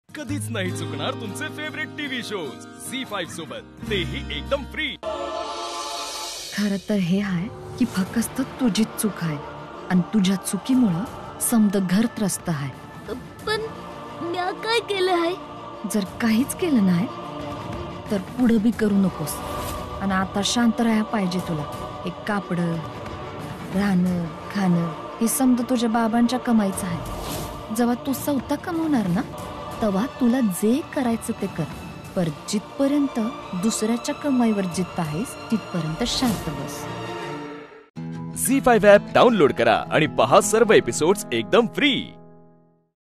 कधीच नाही चुकणार तुमचे फेवरेट टीव्ही शोज झी5 सोबत, तेही एकदम फ्री। खरं तर हे आहे की फक्त तुझीच चूक आहे आणि तुझ्या चुकीमुळे समद घर त्रस्त आहे। पण म्या काय केलं आहे? जर काहीच केलं नाही तर पुढे बी करू नकोस आणि आता शांत राहायला पाहिजे तुला। एक कापड, राहणं, खाणं हे समद तुझ्या बाबांच्या कमाईचं आहे। जेव्हा तू स्वतः कमवणार ना तेव्हा तुला जे करायचं ते कर, पर जिथपर्यंत दुसऱ्याच्या कमाईवर जित आहेस तिथपर्यंत शांत बस। झी5 ॲप डाउनलोड करा आणि पहा सर्व एपिसोड्स एकदम फ्री।